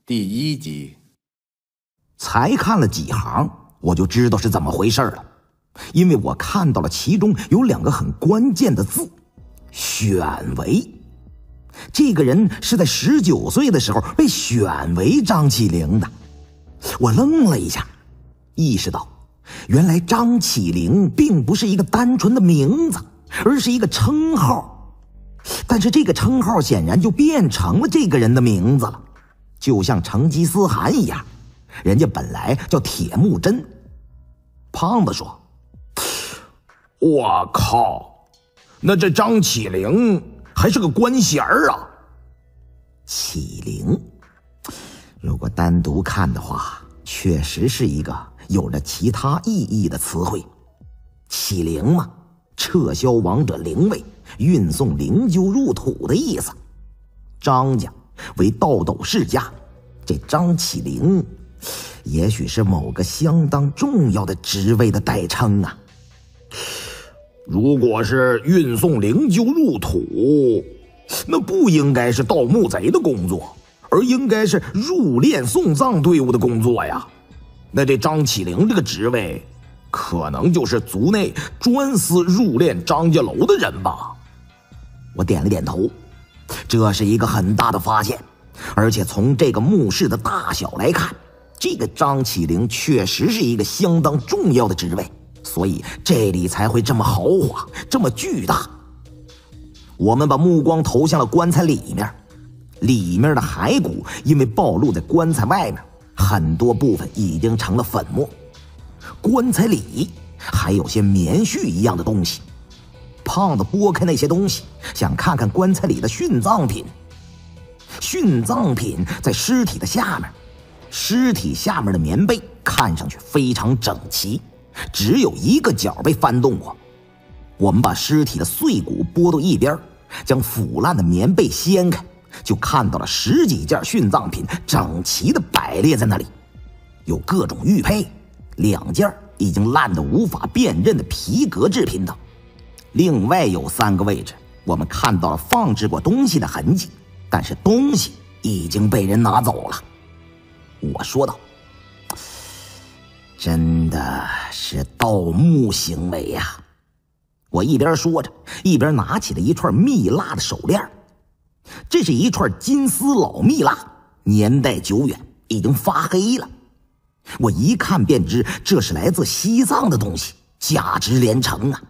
第1集。 才看了几行，我就知道是怎么回事了，因为我看到了其中有2个很关键的字：选为。这个人是在19岁的时候被选为张起灵的。我愣了一下，意识到原来张起灵并不是一个单纯的名字，而是一个称号。但是这个称号显然就变成了这个人的名字了，就像成吉思汗一样，人家本来叫铁木真。胖子说： 我靠，那这张起灵还是个官衔啊。 起灵如果单独看的话，确实是一个有着其他意义的词汇。起灵嘛，撤销王者灵位，运送灵柩入土的意思。张家为道斗世家，这张起灵也许是某个相当重要的职位的代称啊。 如果是运送灵柩入土，那不应该是盗墓贼的工作，而应该是入殓送葬队伍的工作呀。那这张起灵这个职位，可能就是族内专司入殓张家楼的人吧。 我点了点头，这是一个很大的发现，而且从这个墓室的大小来看，这个张起灵确实是一个相当重要的职位，所以这里才会这么豪华，这么巨大。我们把目光投向了棺材里面，里面的骸骨因为暴露在棺材外面，很多部分已经成了粉末。棺材里还有些棉絮一样的东西。胖子拨开那些东西，想看看棺材里的殉葬品。殉葬品在尸体的下面，尸体下面的棉被看上去非常整齐，只有一个角被翻动过。我们把尸体的碎骨拨到一边，将腐烂的棉被掀开，就看到了10几件殉葬品整齐地摆列在那里，有各种玉佩，2件已经烂得无法辨认的皮革制品等。另外有3个位置，我们看到了放置过东西的痕迹，但是东西已经被人拿走了。我说道：真的是盗墓行为呀。我一边说着，一边拿起了一串蜜蜡的手链。这是一串金丝老蜜蜡，年代久远，已经发黑了。我一看便知这是来自西藏的东西，价值连城啊。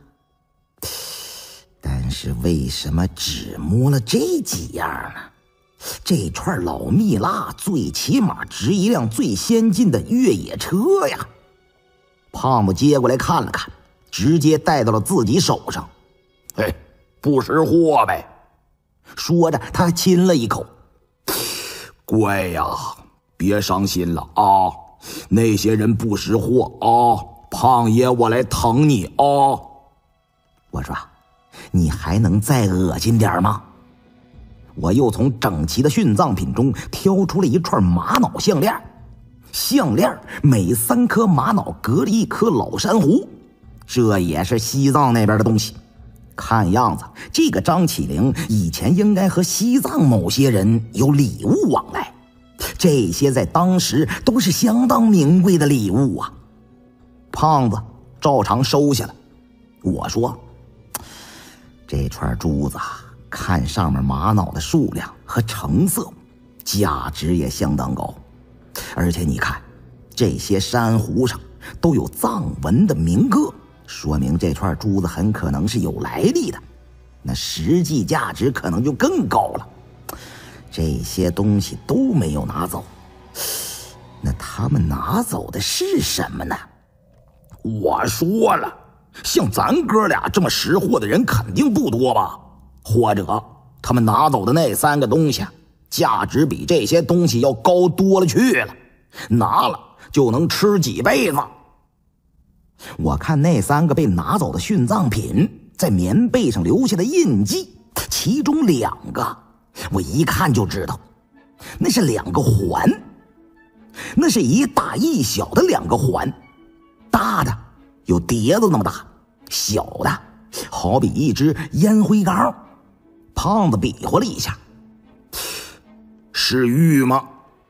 但是为什么只摸了这几样呢？这串老蜜蜡最起码值一辆最先进的越野车呀。胖子接过来看了看，直接带到了自己手上。 嘿，不识货呗。 说着他还亲了一口。 乖呀，别伤心了啊，那些人不识货啊，胖爷我来疼你啊。 我说你还能再恶心点吗？我又从整齐的殉葬品中挑出了一串玛瑙项链，项链每3颗玛瑙隔了1颗老珊瑚，这也是西藏那边的东西。看样子这个张起灵以前应该和西藏某些人有礼物往来，这些在当时都是相当名贵的礼物啊。胖子照常收下了。我说：这串珠子看上面玛瑙的数量和成色，价值也相当高。而且你看，这些珊瑚上都有藏文的铭刻，说明这串珠子很可能是有来历的，那实际价值可能就更高了。这些东西都没有拿走，那他们拿走的是什么呢？ 我说了，像咱哥俩这么识货的人肯定不多吧？或者他们拿走的那3个东西价值比这些东西要高多了去了，拿了就能吃几辈子。 我看那3个被拿走的殉葬品在棉被上留下的印记，其中2个我一看就知道，那是2个环，那是一大一小的2个环，大的有碟子那么大，小的好比一只烟灰缸。胖子比划了一下： 是玉吗？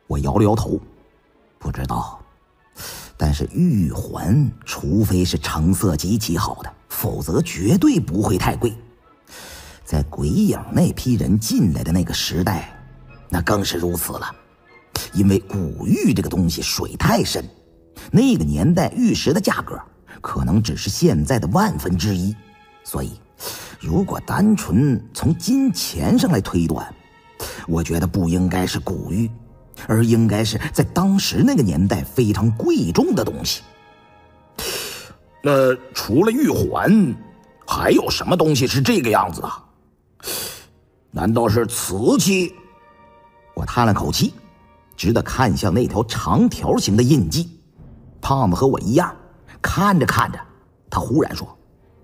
我摇了摇头，不知道。但是玉环，除非是成色极其好的，否则绝对不会太贵。在鬼影那批人进来的那个时代，那更是如此了。因为古玉这个东西水太深，那个年代玉石的价格可能只是现在的1/1000，所以如果单纯从金钱上来推断，我觉得不应该是古玉，而应该是在当时那个年代非常贵重的东西。 那除了玉环，还有什么东西是这个样子的？难道是瓷器？ 我叹了口气，只得看向那条长条形的印记。胖子和我一样，看着看着，他忽然说：“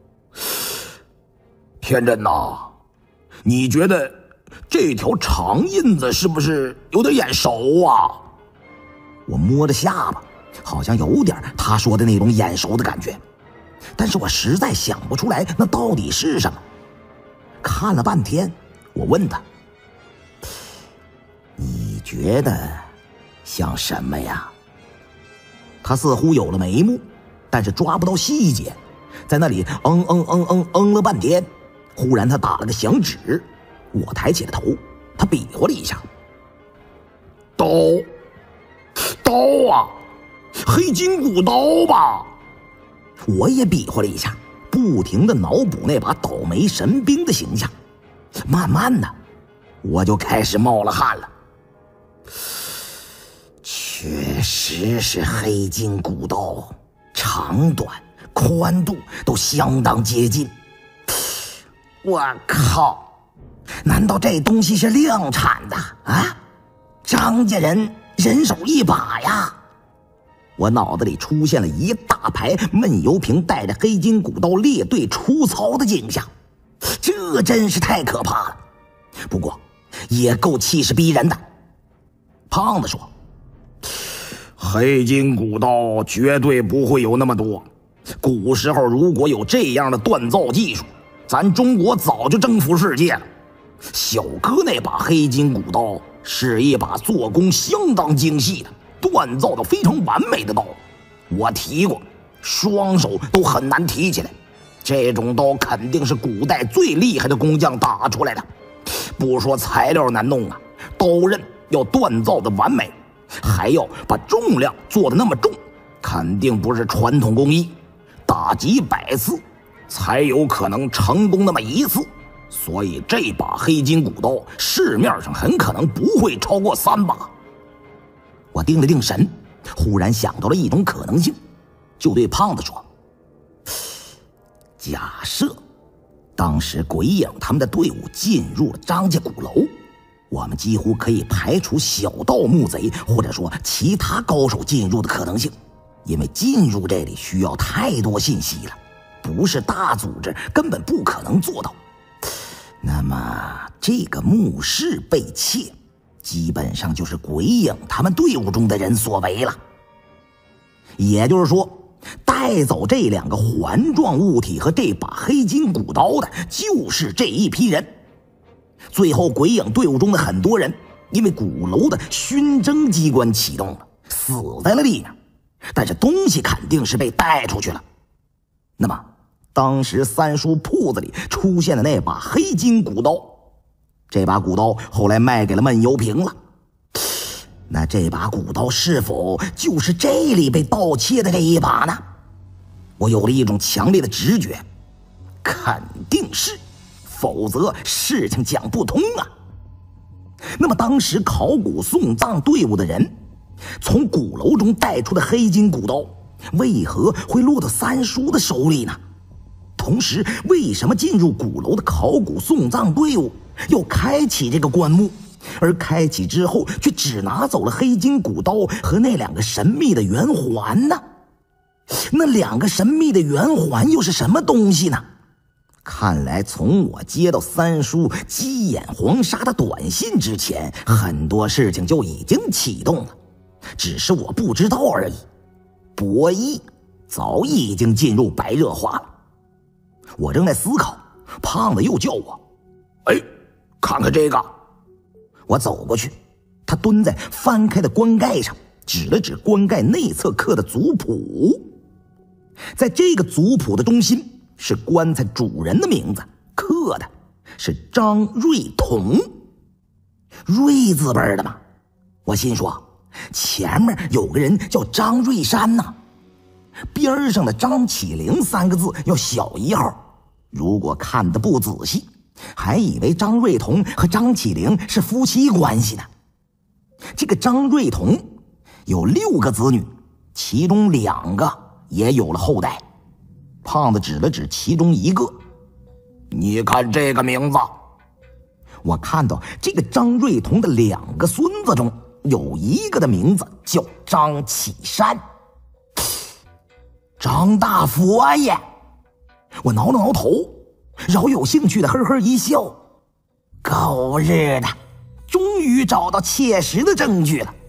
天真呐，你觉得这条长印子是不是有点眼熟啊？” 我摸着下巴，好像有点他说的那种眼熟的感觉，但是我实在想不出来那到底是什么。看了半天，我问他：“你觉得像什么呀？”他似乎有了眉目，但是抓不到细节，在那里了半天。忽然他打了个响指，我抬起了头，他比划了一下：“ 刀啊，黑金骨刀吧？” 我也比划了一下，不停地脑补那把倒霉神兵的形象。慢慢的，我就开始冒了汗了。确实是黑金骨刀，长短、宽度都相当接近。我靠！难道这东西是量产的啊？张家人人手一把呀！我脑子里出现了一大排闷油瓶带着黑金骨刀列队出操的景象，这真是太可怕了。不过也够气势逼人的。胖子说：“ 黑金骨刀绝对不会有那么多。古时候如果有这样的锻造技术，咱中国早就征服世界了。小哥那把黑金骨刀是一把做工相当精细的、锻造的非常完美的刀，我提过，双手都很难提起来。这种刀肯定是古代最厉害的工匠打出来的。不说材料难弄啊，刀刃要锻造的完美，还要把重量做得那么重，肯定不是传统工艺，打几百次才有可能成功那么一次。所以这把黑金骨刀市面上很可能不会超过3把。 我定了定神，忽然想到了一种可能性，就对胖子说：“假设当时鬼影他们的队伍进入了张家鼓楼，我们几乎可以排除小盗木贼或者说其他高手进入的可能性，因为进入这里需要太多信息了，不是大组织根本不可能做到。那么这个墓室被窃，基本上就是鬼影他们队伍中的人所为了。也就是说，带走这2个环状物体和这把黑金骨刀的就是这一批人。最后鬼影队伍中的很多人因为鼓楼的熏蒸机关启动了，死在了里面，但是东西肯定是被带出去了。那么当时三叔铺子里出现的那把黑金骨刀，这把骨刀后来卖给了闷油瓶了。那这把骨刀是否就是这里被盗窃的这一把呢？我有了一种强烈的直觉，肯定是，否则事情讲不通啊。那么当时考古送葬队伍的人从鼓楼中带出的黑金骨刀，为何会落到三叔的手里呢？同时，为什么进入鼓楼的考古送葬队伍要开启这个棺木，而开启之后却只拿走了黑金骨刀和那2个神秘的圆环呢？那2个神秘的圆环又是什么东西呢？看来从我接到三叔鸡眼黄沙的短信之前，很多事情就已经启动了，只是我不知道而已。博弈早已经进入白热化了。我正在思考，胖子又叫我：“ 哎，看看这个！” 我走过去， 他蹲在翻开的棺盖上，指了指棺盖内侧刻的族谱。在这个族谱的中心是棺材主人的名字，刻的是张瑞彤。瑞字辈的嘛，我心说前面有个人叫张瑞山呢，边上的张启灵3个字要小1号。如果看得不仔细，还以为张瑞彤和张启灵是夫妻关系呢。这个张瑞彤有6个子女，其中2个也有了后代。胖子指了指其中一个， 你看这个名字。 我看到这个张瑞彤的2个孙子中有一个的名字叫张启山。张大佛爷！我挠了挠头，饶有兴趣的呵呵一笑。狗日的，终于找到切实的证据了。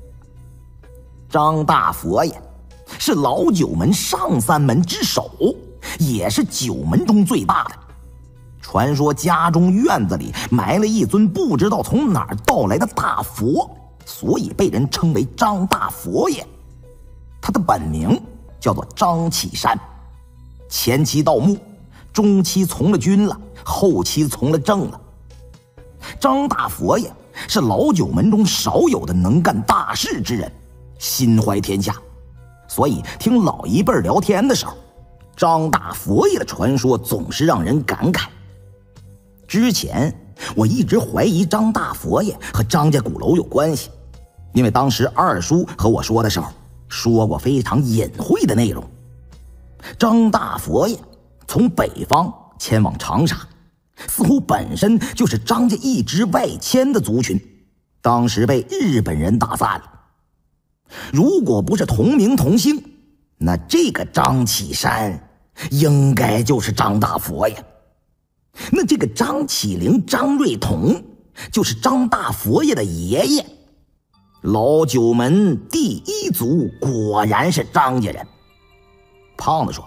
张大佛爷是老九门上3门之首，也是9门中最大的。传说家中院子里埋了一尊不知道从哪儿盗来的大佛，所以被人称为张大佛爷。他的本名叫做张启山，前期盗墓，中期从了军了，后期从了政了。张大佛爷是老九门中少有的能干大事之人，心怀天下，所以听老一辈聊天的时候，张大佛爷的传说总是让人感慨。之前我一直怀疑张大佛爷和张家鼓楼有关系，因为当时二叔和我说的时候说过非常隐晦的内容。张大佛爷从北方迁往长沙，似乎本身就是张家一支外迁的族群，当时被日本人打散了。如果不是同名同姓，那这个张启山应该就是张大佛爷。那这个张启灵、张瑞彤就是张大佛爷的爷爷。老九门第1族果然是张家人。胖子说，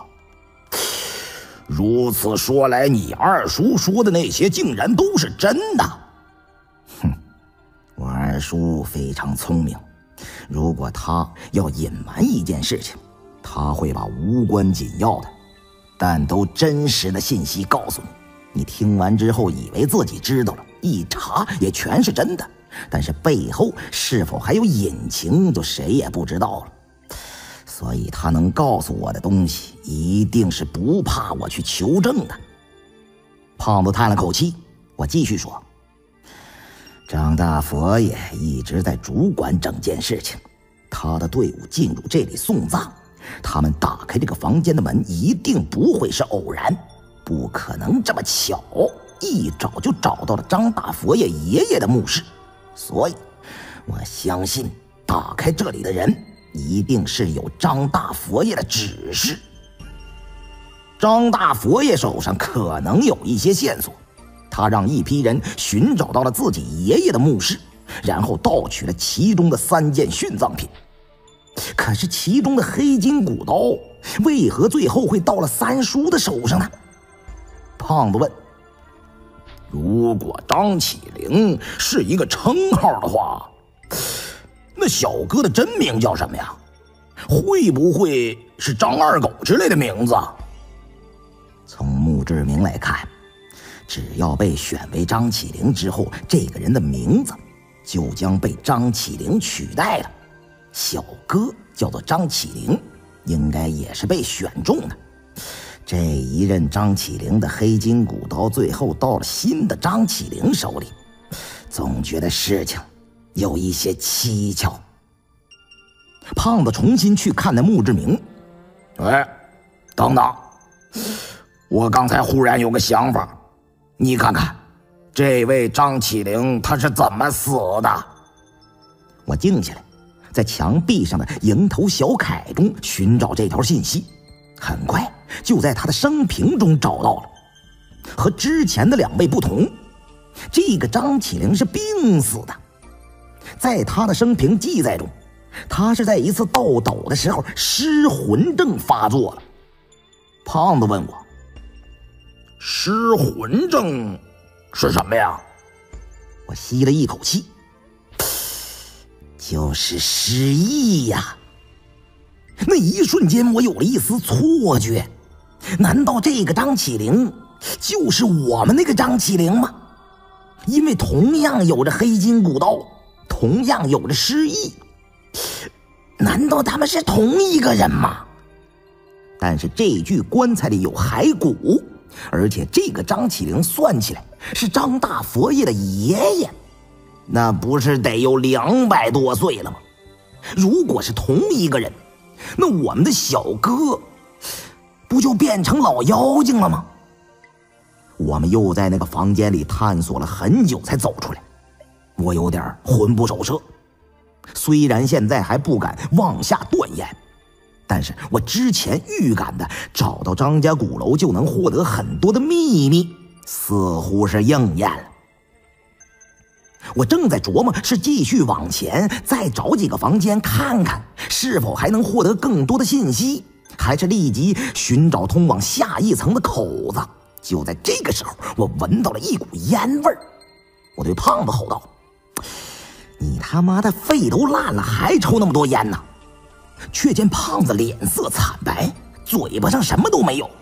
如此说来，你二叔说的那些竟然都是真的。 哼，我二叔非常聪明，如果他要隐瞒一件事情，他会把无关紧要的但都真实的信息告诉你。你听完之后以为自己知道了，一查也全是真的，但是背后是否还有隐情，就谁也不知道了。所以他能告诉我的东西，一定是不怕我去求证的。胖子叹了口气，我继续说，张大佛爷一直在主管整件事情，他的队伍进入这里送葬，他们打开这个房间的门一定不会是偶然，不可能这么巧，一找就找到了张大佛爷爷爷的墓室。所以我相信打开这里的人一定是有张大佛爷的指示。张大佛爷手上可能有一些线索，他让一批人寻找到了自己爷爷的墓室，然后盗取了其中的3件殉葬品。可是其中的黑金骨刀为何最后会到了三叔的手上呢？胖子问， 如果张启灵是一个称号的话，那小哥的真名叫什么呀？会不会是张二狗之类的名字？ 从墓志铭来看，只要被选为张启灵之后，这个人的名字就将被张启灵取代了。小哥叫做张启灵，应该也是被选中的。这一任张启灵的黑金骨刀最后到了新的张启灵手里，总觉得事情有一些蹊跷。胖子重新去看那墓志铭， 哎，等等，我刚才忽然有个想法，你看看这位张启灵他是怎么死的？ 我静下来，在墙壁上的蝇头小楷中寻找这条信息，很快就在他的生平中找到了。和之前的2位不同，这个张启灵是病死的。在他的生平记载中，他是在一次盗斗的时候失魂症发作了。胖子问我， 失魂症是什么呀？ 我吸了一口气， 就是失忆呀！那一瞬间，我有了一丝错觉，难道这个张起灵就是我们那个张起灵吗？因为同样有着黑金骨刀，同样有着失忆，难道他们是同一个人吗？但是这具棺材里有骸骨，而且这个张起灵算起来是张大佛爷的爷爷，那不是得有200多岁了吗？如果是同一个人，那我们的小哥不就变成老妖精了吗？我们又在那个房间里探索了很久才走出来，我有点魂不守舍。虽然现在还不敢妄下断言，但是我之前预感的找到张家鼓楼就能获得很多的秘密，似乎是应验了。我正在琢磨是继续往前再找几个房间看看是否还能获得更多的信息，还是立即寻找通往下一层的口子。就在这个时候，我闻到了一股烟味儿，我对胖子吼道：“你他妈的肺都烂了，还抽那么多烟呢？”却见胖子脸色惨白，嘴巴上什么都没有。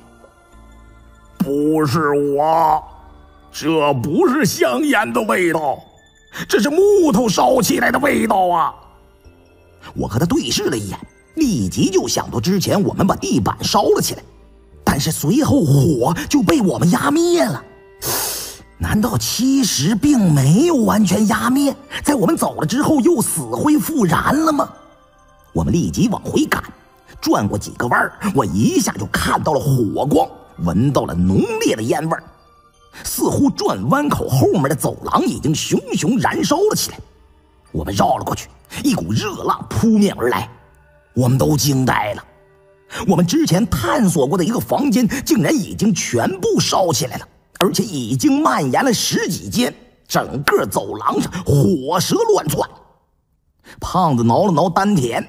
“不是我，这不是香烟的味道，这是木头烧起来的味道啊！” 我和他对视了一眼，立即就想到之前我们把地板烧了起来，但是随后火就被我们压灭了。难道其实并没有完全压灭，在我们走了之后又死灰复燃了吗？我们立即往回赶，转过几个弯，我一下就看到了火光，闻到了浓烈的烟味，似乎转弯口后面的走廊已经熊熊燃烧了起来。我们绕了过去，一股热浪扑面而来，我们都惊呆了。我们之前探索过的一个房间竟然已经全部烧起来了，而且已经蔓延了10几间，整个走廊上火舌乱窜。胖子挠了挠丹田，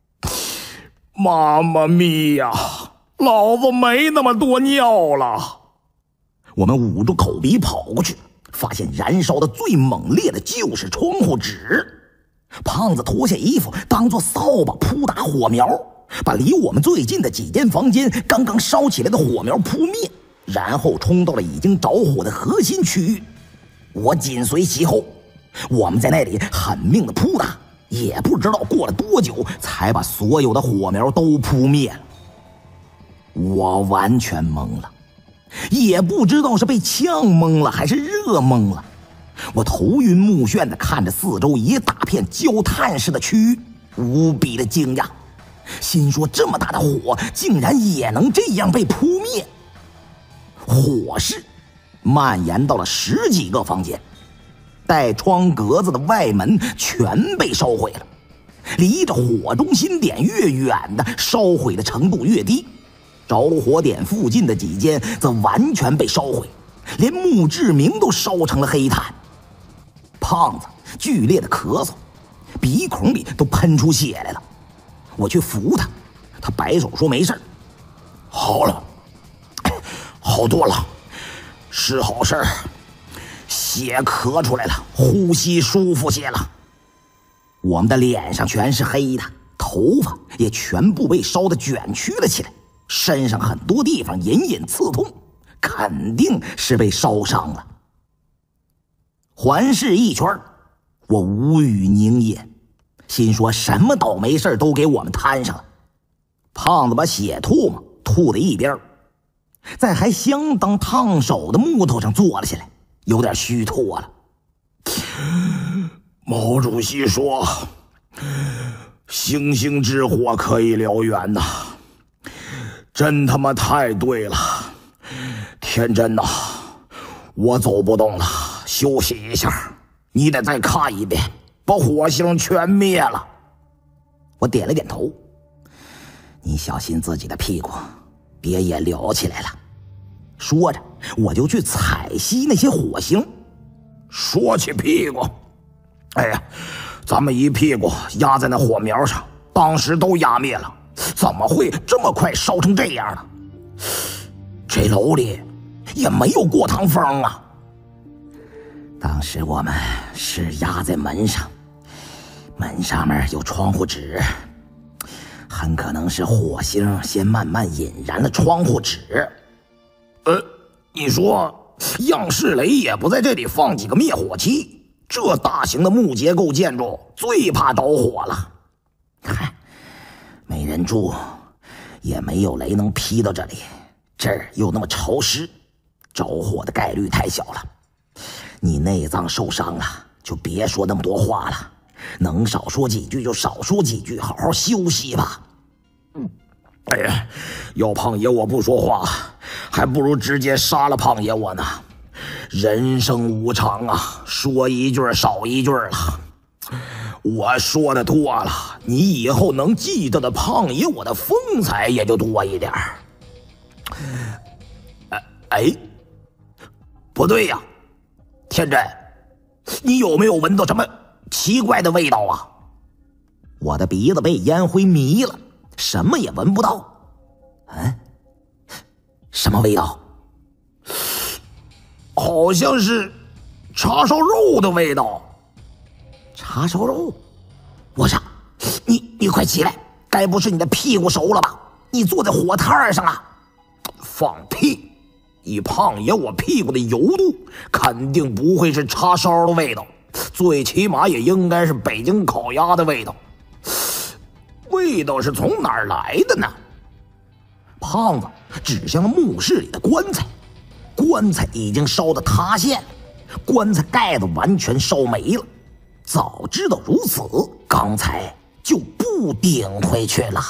妈妈咪呀，老子没那么多尿了。 我们捂住口鼻跑过去，发现燃烧的最猛烈的就是窗户纸。胖子脱下衣服当作扫把扑打火苗，把离我们最近的几间房间刚刚烧起来的火苗扑灭，然后冲到了已经着火的核心区域。我紧随其后，我们在那里狠命的扑打，也不知道过了多久才把所有的火苗都扑灭了。我完全懵了，也不知道是被呛懵了还是热懵了。我头晕目眩地看着四周一大片焦炭似的区域，无比的惊讶，心说这么大的火竟然也能这样被扑灭。火势蔓延到了10几个房间，带窗格子的外门全被烧毁了，离着火中心点越远的烧毁的程度越低，着火点附近的几间则完全被烧毁，连墓志铭都烧成了黑炭。胖子剧烈的咳嗽，鼻孔里都喷出血来了。我去扶他，他摆手说没事， 好了，好多了，是好事，血咳出来了，呼吸舒服些了。 我们的脸上全是黑的，头发也全部被烧得卷曲了起来，身上很多地方隐隐刺痛，肯定是被烧伤了。环视一圈，我无语凝噎，心说什么倒霉事都给我们摊上了。胖子把血吐沫吐在一边，在还相当烫手的木头上坐了下来，有点虚脱了。 毛主席说，星星之火可以燎原呐，真他妈太对了。天真呐，我走不动了，休息一下，你得再看一遍，把火星全灭了。 我点了点头，你小心自己的屁股，别也燎起来了。说着，我就去采吸那些火星。 说起屁股，哎呀，咱们一屁股压在那火苗上，当时都压灭了，怎么会这么快烧成这样呢？这楼里也没有过堂风啊。 当时我们是压在门上， 门上面有窗户纸，很可能是火星先慢慢引燃了窗户纸。 你说样式雷也不在这里放几个灭火器？这大型的木结构建筑最怕着火了。 嗨，没人住，也没有雷能劈到这里，这儿又那么潮湿，着火的概率太小了。你内脏受伤了，就别说那么多话了，能少说几句就少说几句，好好休息吧。 哎呀，要胖爷我不说话，还不如直接杀了胖爷我呢。人生无常啊，说一句少一句了。我说的多了，你以后能记得的胖爷我的风采也就多一点。不对呀，天真，你有没有闻到什么奇怪的味道啊？ 我的鼻子被烟灰迷了，什么也闻不到。什么味道？ 好像是叉烧肉的味道。 叉烧肉？我操！你快起来，该不是你的屁股熟了吧？你坐在火炭上了。 放屁！以胖爷我屁股的油度，肯定不会是叉烧的味道，最起码也应该是北京烤鸭的味道。味道是从哪儿来的呢？ 胖子指向了墓室里的棺材，棺材已经烧得塌陷，棺材盖子完全烧没了。早知道如此，刚才就不顶回去了。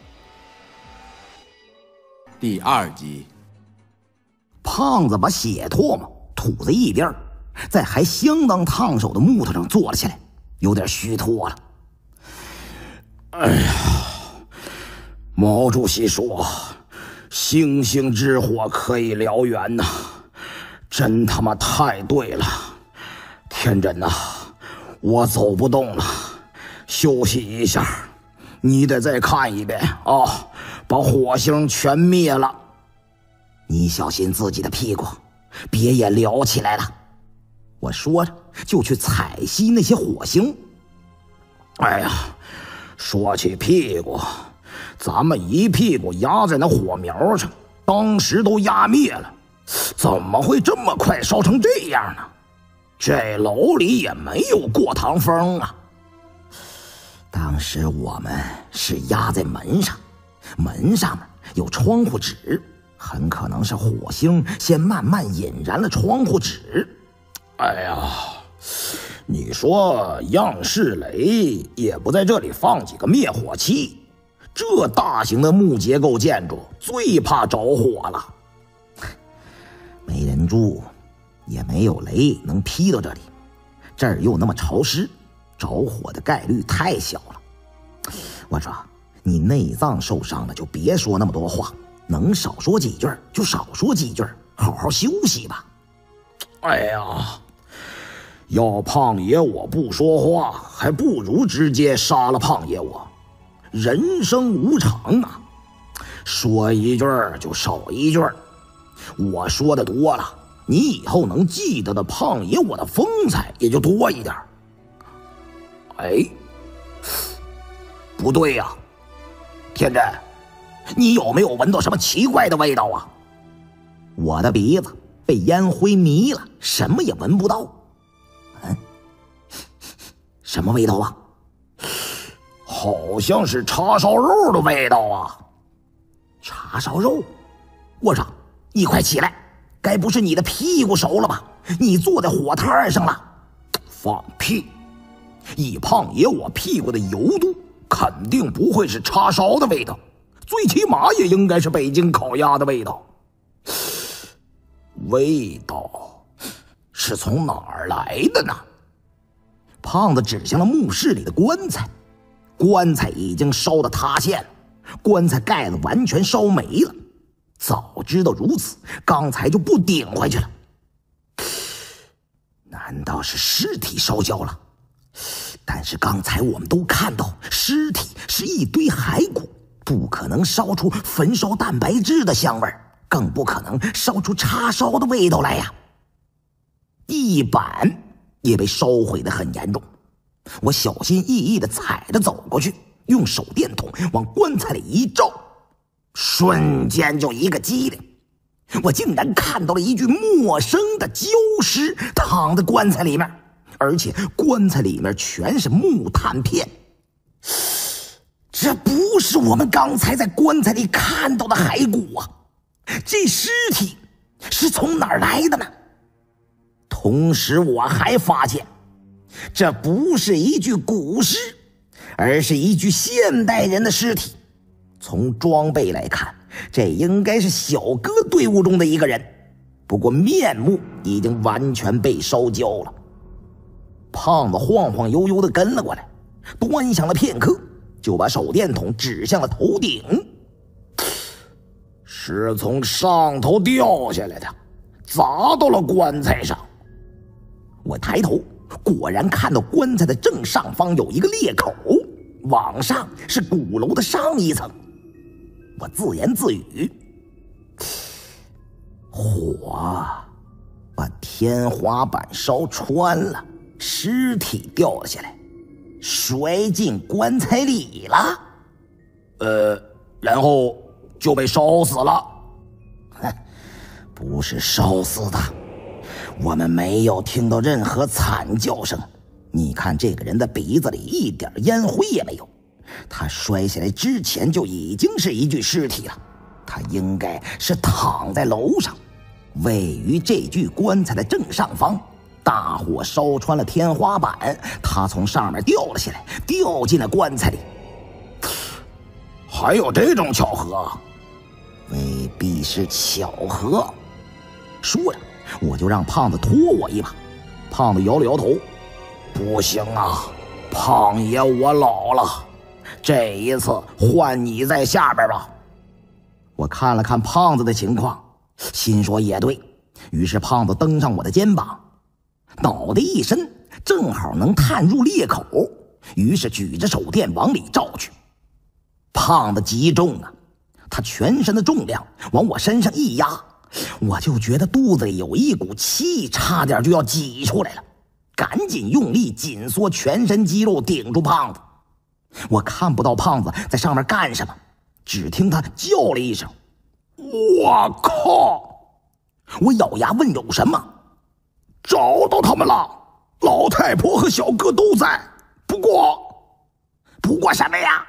第2集， 胖子把血唾沫吐在一边，在还相当烫手的木头上坐了下来，有点虚脱了。 哎呀，毛主席说星星之火可以燎原呐，真他妈太对了。天真呐，我走不动了，休息一下。你得再看一遍啊，把火星全灭了。 你小心自己的屁股，别也燎起来了。我说着就去采吸那些火星。 哎呀，说起屁股，咱们一屁股压在那火苗上，当时都压灭了，怎么会这么快烧成这样呢？这楼里也没有过堂风啊。 当时我们是压在门上，门上面有窗户纸，很可能是火星先慢慢引燃了窗户纸。 哎呀，你说样式雷也不在这里放几个灭火器，这大型的木结构建筑最怕着火了。 没人住，也没有雷能劈到这里，这儿又那么潮湿，着火的概率太小了。我说你内脏受伤了就别说那么多话，能少说几句就少说几句，好好休息吧。 哎呀，要胖爷我不说话，还不如直接杀了胖爷我。人生无常啊，说一句就少一句。我说的多了，你以后能记得的胖爷我的风采也就多一点。不对呀，天真，你有没有闻到什么奇怪的味道啊？ 我的鼻子被烟灰迷了，什么也闻不到。什么味道啊？ 好像是叉烧肉的味道啊。 叉烧肉？我操，你快起来，该不是你的屁股熟了吧？你坐在火炭上了。 放屁！以胖爷我屁股的油度，肯定不会是叉烧的味道，最起码也应该是北京烤鸭的味道。味道是从哪儿来的呢？ 胖子指向了墓室里的棺材，棺材已经烧得塌陷了，棺材盖子完全烧没了。早知道如此，刚才就不顶回去了。难道是尸体烧焦了？但是刚才我们都看到，尸体是一堆骸骨，不可能烧出焚烧蛋白质的香味，更不可能烧出叉烧的味道来呀。地板也被烧毁得很严重， 我小心翼翼地踩着走过去，用手电筒往棺材里一照，瞬间就一个机灵，我竟然看到了一具陌生的焦尸躺在棺材里面，而且棺材里面全是木炭片。这不是我们刚才在棺材里看到的骸骨啊！这尸体是从哪儿来的呢？同时我还发现，这不是一具古尸，而是一具现代人的尸体。从装备来看，这应该是小哥队伍中的一个人，不过面目已经完全被烧焦了。胖子晃晃悠悠地跟了过来，端详了片刻，就把手电筒指向了头顶。 是从上头掉下来的，砸到了棺材上。 我抬头，果然看到棺材的正上方有一个裂口，往上是鼓楼的上一层。我自言自语：火把天花板烧穿了，尸体掉了下来，摔进棺材里了。 然后就被烧死了。 不是烧死的，我们没有听到任何惨叫声。你看这个人的鼻子里一点烟灰也没有，他摔下来之前就已经是一具尸体了。他应该是躺在楼上，位于这具棺材的正上方。大火烧穿了天花板，他从上面掉了下来，掉进了棺材里。 还有这种巧合？ 未必是巧合。说着，我就让胖子拖我一把。胖子摇了摇头： 不行啊，胖爷我老了，这一次换你在下边吧。 我看了看胖子的情况，心说也对，于是胖子登上我的肩膀，脑袋一伸，正好能探入裂口，于是举着手电往里照去。胖子极重啊，他全身的重量往我身上一压，我就觉得肚子里有一股气差点就要挤出来了，赶紧用力紧缩全身肌肉顶住胖子。我看不到胖子在上面干什么，只听他叫了一声： 我靠！ 我咬牙问有什么？ 找到他们了，老太婆和小哥都在。不过什么呀？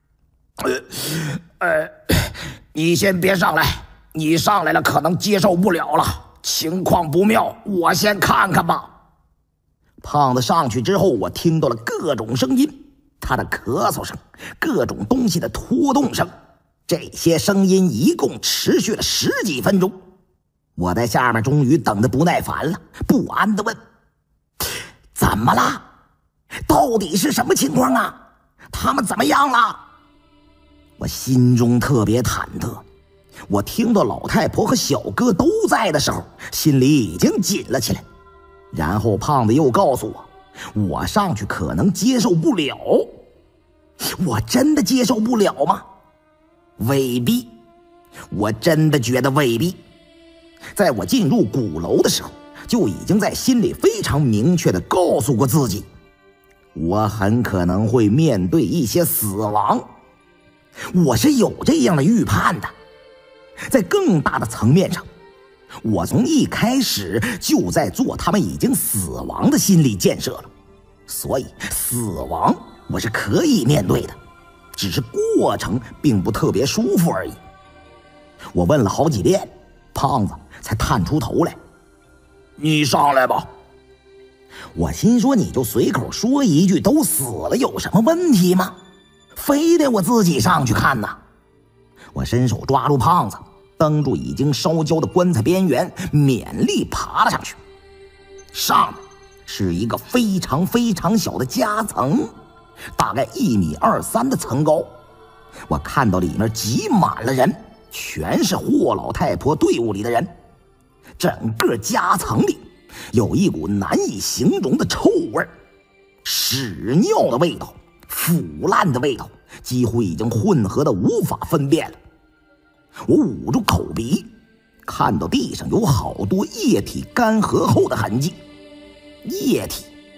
你先别上来，你上来了可能接受不了了，情况不妙，我先看看吧。 胖子上去之后，我听到了各种声音，他的咳嗽声，各种东西的拖动声，这些声音一共持续了10几分钟。我在下面终于等得不耐烦了，不安地问：怎么了？到底是什么情况啊？他们怎么样了？我心中特别忐忑，我听到老太婆和小哥都在的时候，心里已经紧了起来。然后胖子又告诉我，我上去可能接受不了。我真的接受不了吗？未必，我真的觉得未必。在我进入鼓楼的时候，就已经在心里非常明确地告诉过自己，我很可能会面对一些死亡。我是有这样的预判的。在更大的层面上，我从一开始就在做他们已经死亡的心理建设了，所以死亡我是可以面对的，只是过程并不特别舒服而已。我问了好几遍，胖子才探出头来： 你上来吧。 我心说，你就随口说一句都死了有什么问题吗？非得我自己上去看呢？我伸手抓住胖子，蹬住已经烧焦的棺材边缘，勉力爬了上去。上面是一个非常非常小的夹层，大概1.23米的层高。我看到里面挤满了人，全是霍老太婆队伍里的人。整个夹层里有一股难以形容的臭味，屎尿的味道，腐烂的味道，几乎已经混合的无法分辨了。我捂住口鼻，看到地上有好多液体干涸后的痕迹。液体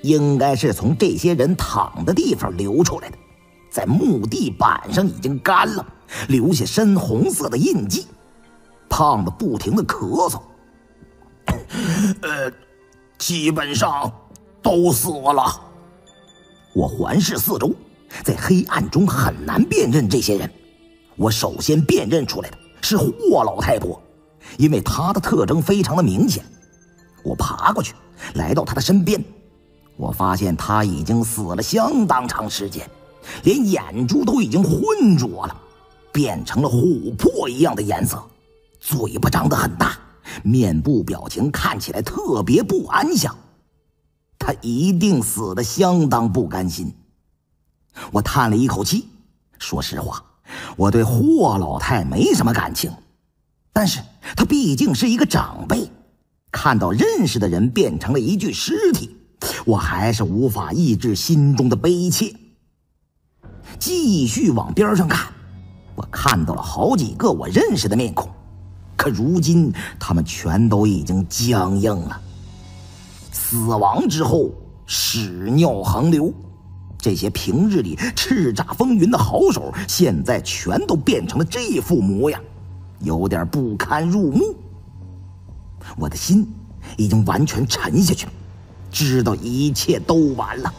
应该是从这些人躺的地方流出来的，在木地板上已经干了，留下深红色的印记。胖子不停地咳嗽， 基本上都死了。 我环视四周，在黑暗中很难辨认这些人。我首先辨认出来的是霍老太婆，因为她的特征非常的明显。我爬过去，来到她的身边，我发现她已经死了相当长时间，连眼珠都已经浑浊了，变成了琥珀一样的颜色，嘴巴张得很大，面部表情看起来特别不安详。她一定死得相当不甘心。我叹了一口气，说实话，我对霍老太没什么感情，但是她毕竟是一个长辈，看到认识的人变成了一具尸体，我还是无法抑制心中的悲切。继续往边上看，我看到了好几个我认识的面孔，可如今他们全都已经僵硬了。死亡之后，屎尿横流，这些平日里叱咤风云的好手，现在全都变成了这副模样，有点不堪入目。我的心已经完全沉下去了，知道一切都完了。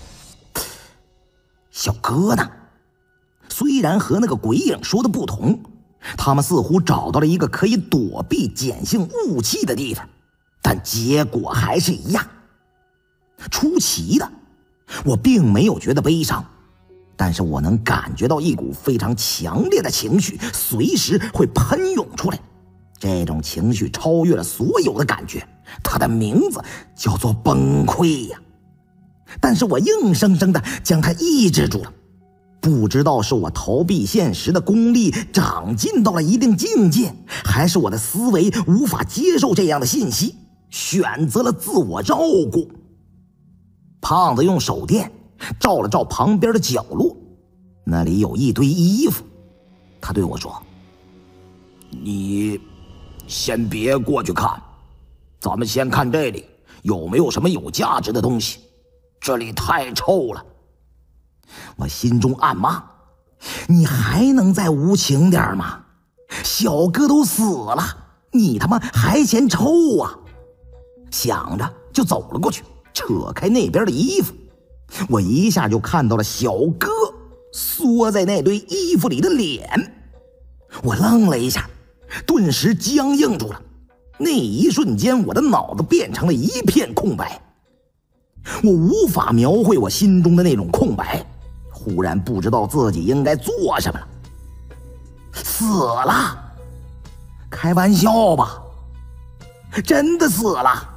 小哥呢？虽然和那个鬼影说的不同，他们似乎找到了一个可以躲避碱性雾气的地方，但结果还是一样。出奇的，我并没有觉得悲伤，但是我能感觉到一股非常强烈的情绪随时会喷涌出来。这种情绪超越了所有的感觉，它的名字叫做崩溃呀。但是我硬生生的将它抑制住了。不知道是我逃避现实的功力长进到了一定境界，还是我的思维无法接受这样的信息，选择了自我照顾。胖子用手电照了照旁边的角落，那里有一堆衣服。他对我说：“ 你先别过去看，咱们先看这里有没有什么有价值的东西，这里太臭了。” 我心中暗骂：“你还能再无情点吗？小哥都死了，你他妈还嫌臭啊！”想着就走了过去，扯开那边的衣服。我一下就看到了小哥缩在那堆衣服里的脸。我愣了一下，顿时僵硬住了。那一瞬间，我的脑子变成了一片空白，我无法描绘我心中的那种空白。忽然不知道自己应该做什么了。死了？开玩笑吧？真的死了？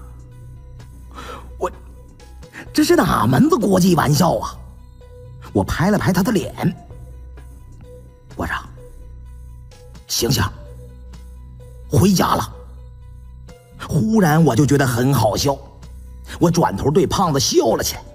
这是哪门子国际玩笑啊？我拍了拍他的脸，我说：“醒醒，回家了。”忽然我就觉得很好笑，我转头对胖子笑了起来。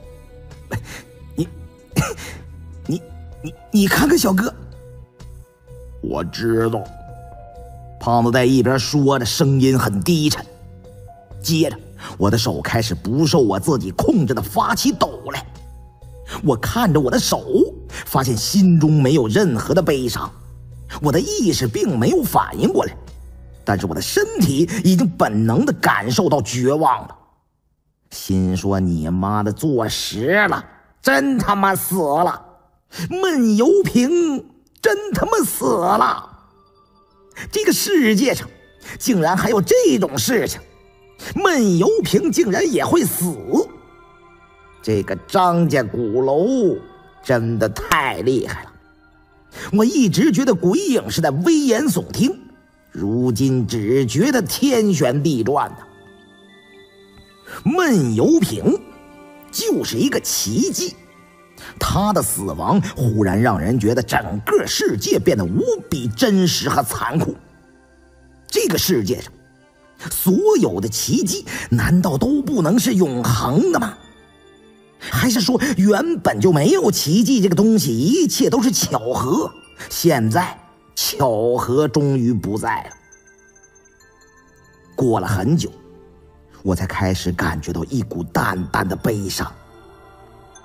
你看看小哥。 我知道。 胖子在一边说着，声音很低沉。接着我的手开始不受我自己控制的发起抖来。我看着我的手，发现心中没有任何的悲伤，我的意识并没有反应过来，但是我的身体已经本能地感受到绝望了。心说你妈的坐实了，真他妈死了，闷油瓶真他妈死了。这个世界上竟然还有这种事情，闷油瓶竟然也会死。这个张家鼓楼真的太厉害了。我一直觉得鬼影是在危言耸听，如今只觉得天旋地转的。闷油瓶就是一个奇迹，他的死亡忽然让人觉得整个世界变得无比真实和残酷。这个世界上所有的奇迹难道都不能是永恒的吗？还是说原本就没有奇迹这个东西，一切都是巧合，现在巧合终于不在了。过了很久，我才开始感觉到一股淡淡的悲伤。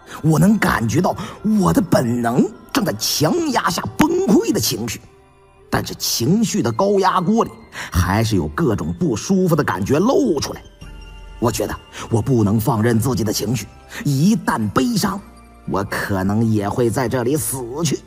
我能感觉到我的本能正在强压下崩溃的情绪，但是情绪的高压锅里还是有各种不舒服的感觉露出来。我觉得我不能放任自己的情绪，一旦悲伤，我可能也会在这里死去。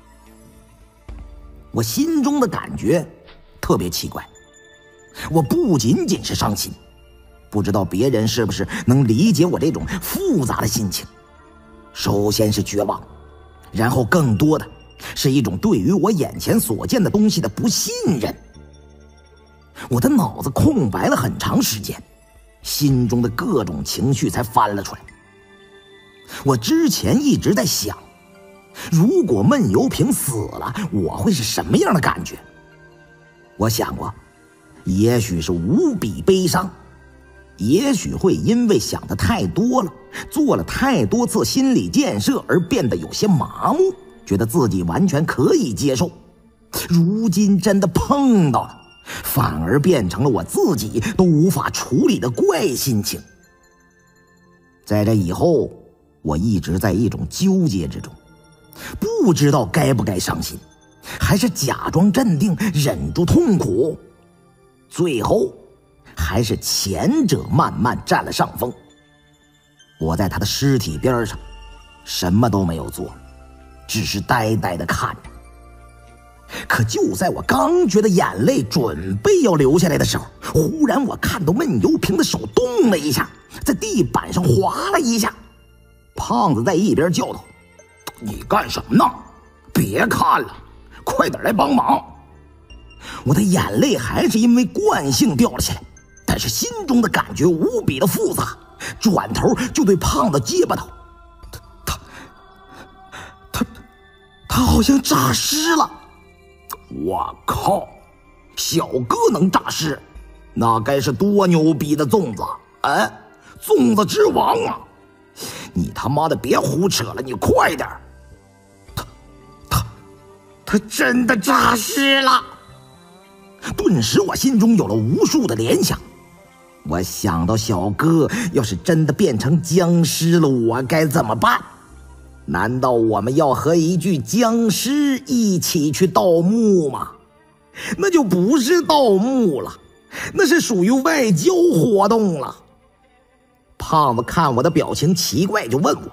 我心中的感觉特别奇怪，我不仅仅是伤心，不知道别人是不是能理解我这种复杂的心情。首先是绝望，然后更多的是一种对于我眼前所见的东西的不信任。我的脑子空白了很长时间，心中的各种情绪才翻了出来。我之前一直在想，如果闷油瓶死了，我会是什么样的感觉？我想过，也许是无比悲伤，也许会因为想的太多了，做了太多次心理建设而变得有些麻木，觉得自己完全可以接受。如今真的碰到了，反而变成了我自己都无法处理的怪心情。在这以后，我一直在一种纠结之中，不知道该不该伤心，还是假装镇定忍住痛苦。最后还是前者慢慢占了上风。我在他的尸体边上什么都没有做，只是呆呆地看着。可就在我刚觉得眼泪准备要流下来的时候，忽然我看到闷油瓶的手动了一下，在地板上滑了一下。胖子在一边叫道：“你干什么呢？别看了，快点来帮忙！”我的眼泪还是因为惯性掉了下来，但是心中的感觉无比的复杂，转头就对胖子结巴道：“他好像诈尸了。”我靠，小哥能诈尸，那该是多牛逼的粽子！哎，粽子之王啊！你他妈的别胡扯了，你快点！他真的诈尸了！顿时我心中有了无数的联想。我想到小哥要是真的变成僵尸了，我该怎么办？难道我们要和一具僵尸一起去盗墓吗？那就不是盗墓了，那是属于外交活动了。胖子看我的表情奇怪，就问我：“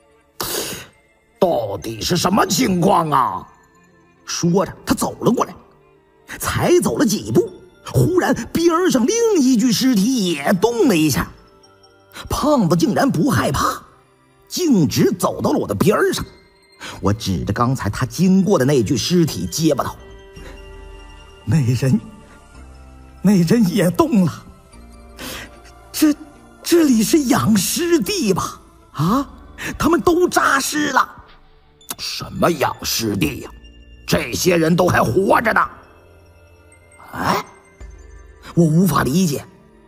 到底是什么情况啊？”说着，他走了过来，才走了几步，忽然边上另一具尸体也动了一下。胖子竟然不害怕，径直走到了我的边上。我指着刚才他经过的那具尸体结巴道：“那人也动了，这里是养尸地吧？啊，他们都诈尸了。”“什么养尸地呀？这些人都还活着呢！”哎，我无法理解。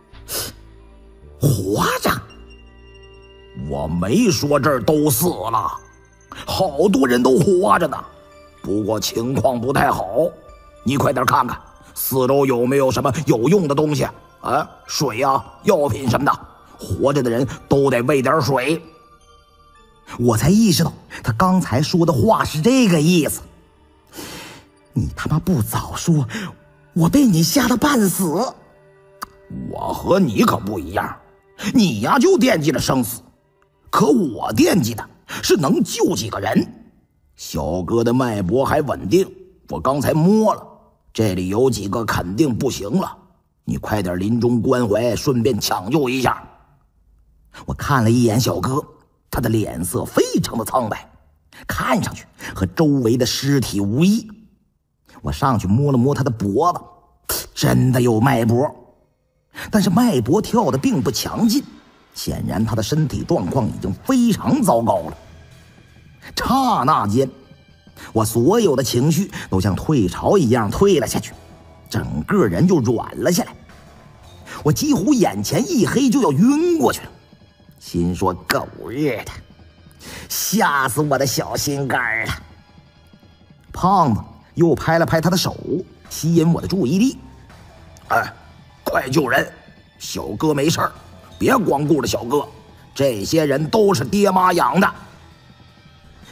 活着？我没说这儿都死了，好多人都活着呢，不过情况不太好。你快点看看四周有没有什么有用的东西啊，水啊，药品什么的，活着的人都得喂点水。我才意识到他刚才说的话是这个意思。你他妈不早说，我被你吓得半死。我和你可不一样，你呀就惦记着生死，可我惦记的是能救几个人。小哥的脉搏还稳定，我刚才摸了，这里有几个肯定不行了，你快点临终关怀，顺便抢救一下。我看了一眼小哥，他的脸色非常的苍白，看上去和周围的尸体无异。我上去摸了摸他的脖子，真的有脉搏，但是脉搏跳得并不强劲，显然他的身体状况已经非常糟糕了。刹那间，我所有的情绪都像退潮一样退了下去，整个人就软了下来。我几乎眼前一黑，就要晕过去了，心说狗日的，吓死我的小心肝了。胖子又拍了拍他的手，吸引我的注意力。哎，快救人！小哥没事儿，别光顾着小哥，这些人都是爹妈养的，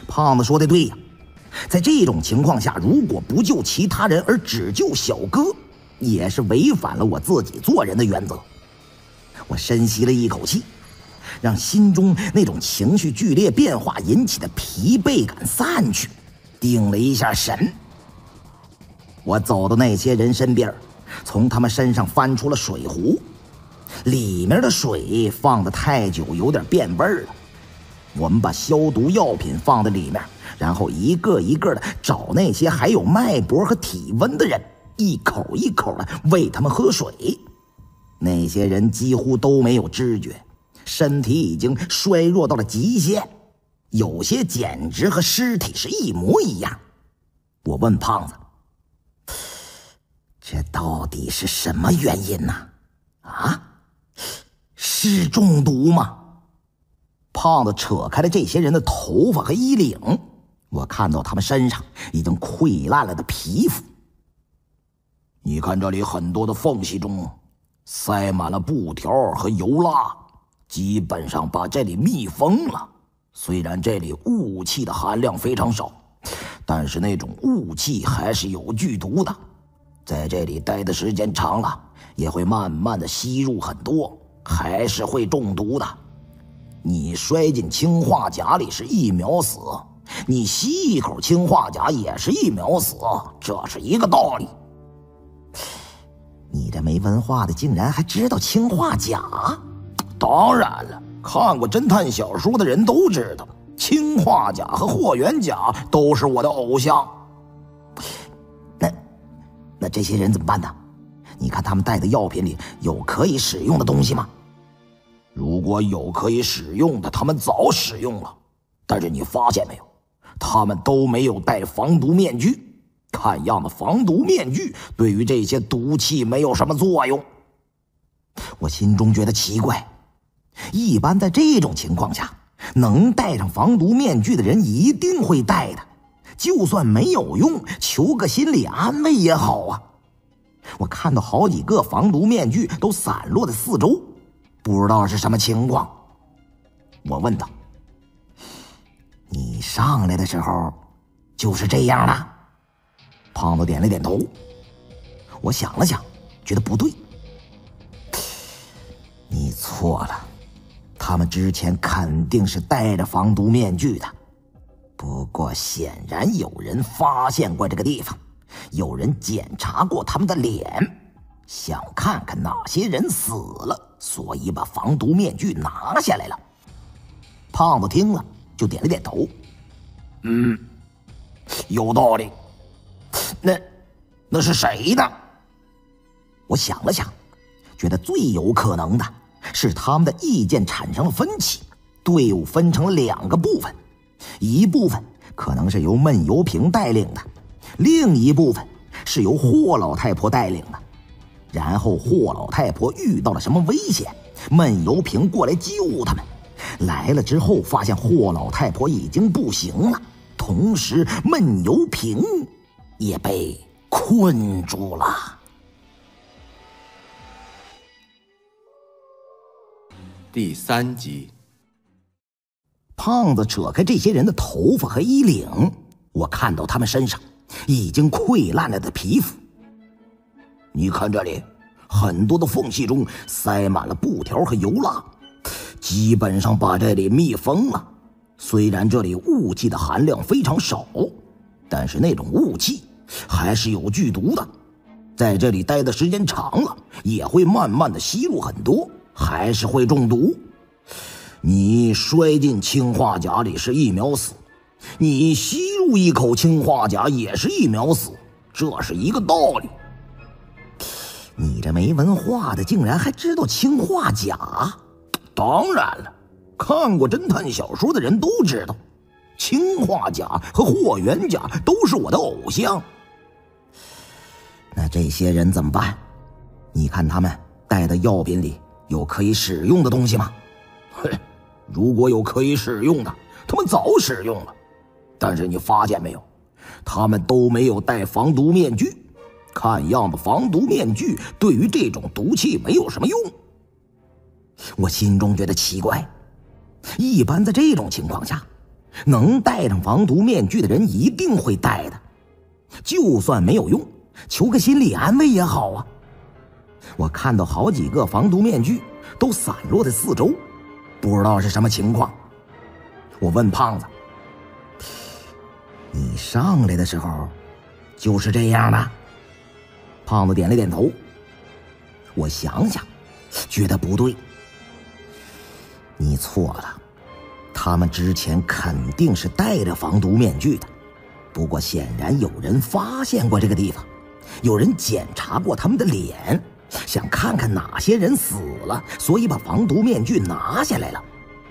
胖子说的对呀，在这种情况下，如果不救其他人而只救小哥，也是违反了我自己做人的原则。我深吸了一口气，让心中那种情绪剧烈变化引起的疲惫感散去，定了一下神。我走到那些人身边，从他们身上翻出了水壶，里面的水放得太久，有点变味儿了。我们把消毒药品放在里面，然后一个一个的找那些还有脉搏和体温的人，一口一口的喂他们喝水。那些人几乎都没有知觉，身体已经衰弱到了极限，有些简直和尸体是一模一样。我问胖子，这到底是什么原因呢？是中毒吗？胖子扯开了这些人的头发和衣领，我看到他们身上已经溃烂了的皮肤。 你看这里很多的缝隙中塞满了布条和油蜡，基本上把这里密封了。虽然这里雾气的含量非常少，但是那种雾气还是有剧毒的，在这里待的时间长了，也会慢慢的吸入很多，还是会中毒的。你摔进氰化钾里是一秒死，你吸一口氰化钾也是一秒死，这是一个道理。 你这没文化的竟然还知道氰化钾？ 当然了，看过侦探小说的人都知道，氰化钾和霍元甲都是我的偶像。 那这些人怎么办呢？你看他们带的药品里有可以使用的东西吗？ 如果有可以使用的，他们早使用了。但是你发现没有，他们都没有戴防毒面具。看样子防毒面具对于这些毒气没有什么作用。 我心中觉得奇怪，一般在这种情况下，能戴上防毒面具的人一定会戴的，就算没有用，求个心理安慰也好啊。我看到好几个防毒面具都散落在四周，不知道是什么情况。我问道，你上来的时候就是这样的？胖子点了点头。我想了想，觉得不对。你错了，他们之前肯定是戴着防毒面具的，不过显然有人发现过这个地方，有人检查过他们的脸，想看看哪些人死了，所以把防毒面具拿下来了。胖子听了就点了点头。 有道理。那是谁呢？ 我想了想，觉得最有可能的是他们的意见产生了分歧，队伍分成了两个部分，一部分可能是由闷油瓶带领的，另一部分是由霍老太婆带领的。然后霍老太婆遇到了什么危险，闷油瓶过来救他们。来了之后发现霍老太婆已经不行了，同时闷油瓶也被困住了。 第3集。 胖子扯开这些人的头发和衣领，我看到他们身上已经溃烂了的皮肤。 你看这里，很多的缝隙中塞满了布条和油蜡，基本上把这里密封了。虽然这里雾气的含量非常少，但是那种雾气还是有剧毒的，在这里待的时间长了，也会慢慢的吸入很多，还是会中毒。你摔进氰化钾里是一秒死，你吸入一口氰化钾也是一秒死，这是一个道理。 你这没文化的竟然还知道氰化钾？ 当然了，看过侦探小说的人都知道，氰化钾和霍元甲都是我的偶像。 那这些人怎么办？你看他们带的药品里有可以使用的东西吗？ 如果有可以使用的，他们早使用了。但是你发现没有，他们都没有戴防毒面具。看样子防毒面具对于这种毒气没有什么用。 我心中觉得奇怪，一般在这种情况下， 能戴上防毒面具的人一定会戴的，就算没有用，求个心理安慰也好啊。我看到好几个防毒面具都散落在四周，不知道是什么情况。我问胖子：“你上来的时候就是这样的？”胖子点了点头。我想想，觉得不对。你错了，他们之前肯定是戴着防毒面具的，不过显然有人发现过这个地方，有人检查过他们的脸，想看看哪些人死了，所以把防毒面具拿下来了。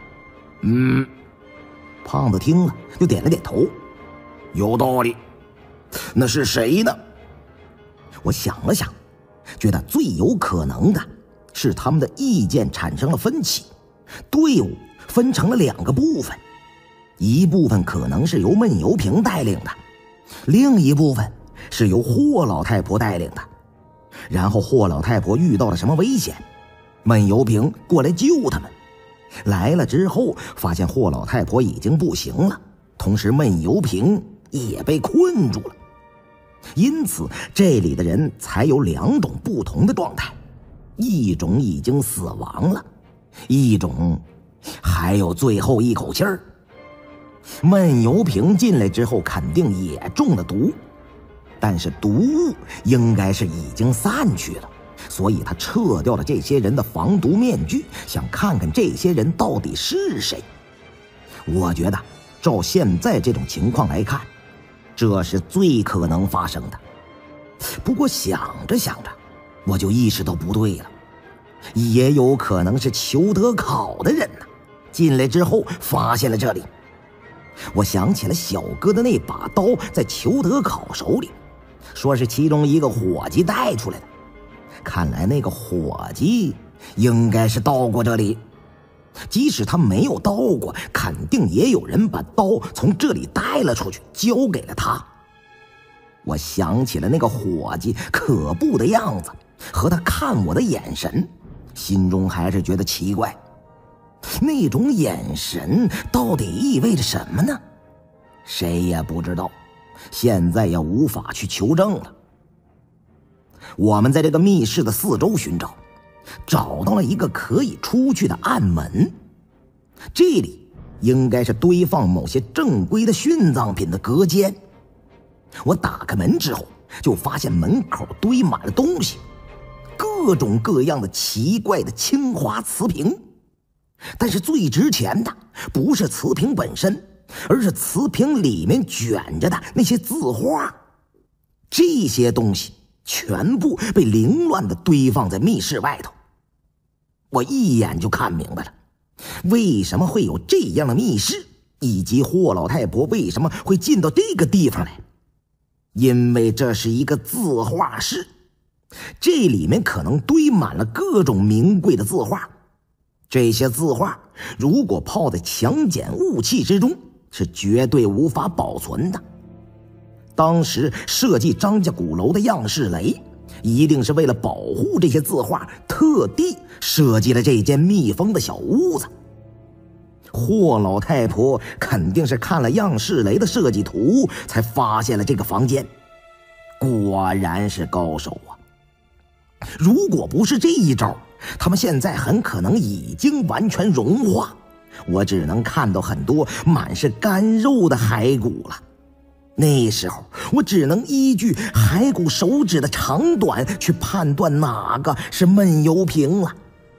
胖子听了就点了点头， 有道理。那是谁呢？ 我想了想，觉得最有可能的是他们的意见产生了分歧，队伍分成了2个部分，一部分可能是由闷油瓶带领的，另一部分是由霍老太婆带领的。然后霍老太婆遇到了什么危险，闷油瓶过来救他们。来了之后，发现霍老太婆已经不行了，同时闷油瓶也被困住了。因此这里的人才有2种不同的状态，一种已经死亡了，一种还有最后一口气儿。闷油瓶进来之后肯定也中了毒，但是毒物应该是已经散去了，所以他撤掉了这些人的防毒面具，想看看这些人到底是谁。我觉得照现在这种情况来看，这是最可能发生的。不过想着想着，我就意识到不对了，也有可能是裘德考的人呢，进来之后发现了这里。我想起了小哥的那把刀在裘德考手里，说是其中一个伙计带出来的，看来那个伙计应该是到过这里。即使他没有到过，肯定也有人把刀从这里带了出去，交给了他。我想起了那个伙计可怖的样子和他看我的眼神，心中还是觉得奇怪。那种眼神到底意味着什么呢？谁也不知道，现在也无法去求证了。我们在这个密室的四周寻找，找到了一个可以出去的暗门，这里应该是堆放某些正规的殉葬品的隔间。我打开门之后，就发现门口堆满了东西，各种各样的奇怪的青花瓷瓶。但是最值钱的不是瓷瓶本身，而是瓷瓶里面卷着的那些字画。这些东西全部被凌乱地堆放在密室外头。我一眼就看明白了，为什么会有这样的密室，以及霍老太婆为什么会进到这个地方来。因为这是一个字画室，这里面可能堆满了各种名贵的字画。这些字画如果泡在强碱雾气之中，是绝对无法保存的。当时设计张家鼓楼的样式雷，一定是为了保护这些字画，特地设计了这间密封的小屋子。霍老太婆肯定是看了样式雷的设计图，才发现了这个房间。果然是高手啊！如果不是这一招，他们现在很可能已经完全融化，我只能看到很多满是干肉的骸骨了。那时候我只能依据骸骨手指的长短去判断哪个是闷油瓶了。